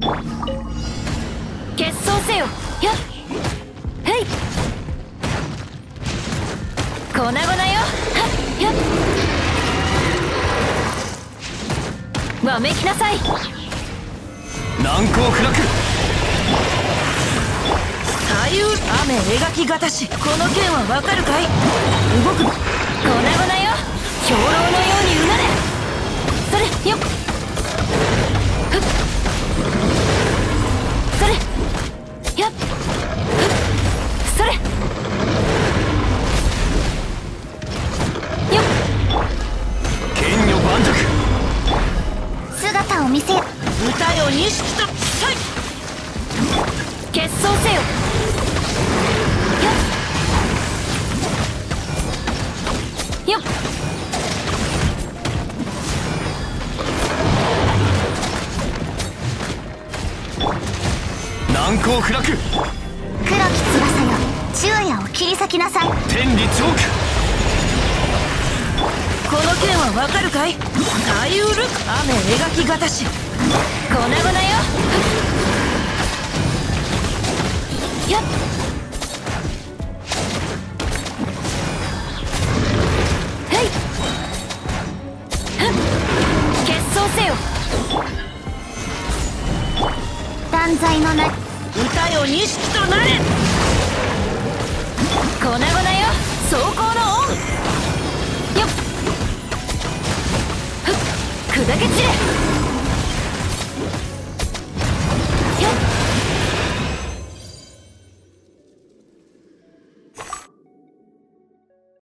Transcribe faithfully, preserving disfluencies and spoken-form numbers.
結晶せよ。やっへい。粉々よ。はっやっわめきなさい。 難攻不落。 左右雨描きがたし、この剣はわかるかい。動く。 粉々よ。兵糧のようにうなれ。それよっふっそれやっふっそれよっ剣女盤石。 姿を見せよ。 歌よ錦とさい。 結晶せよ。やっよっ難攻不落。 黒き翼よ、昼夜を切り裂きなさい。 天理チョーク。 この剣はわかるかい。左右ルク雨描きがたし。 粉々よ。やっへいふっ結晶せよ。 断罪のな。 歌よ錦となれ。 粉々よ。走行の恩。よっふっ砕け散れ。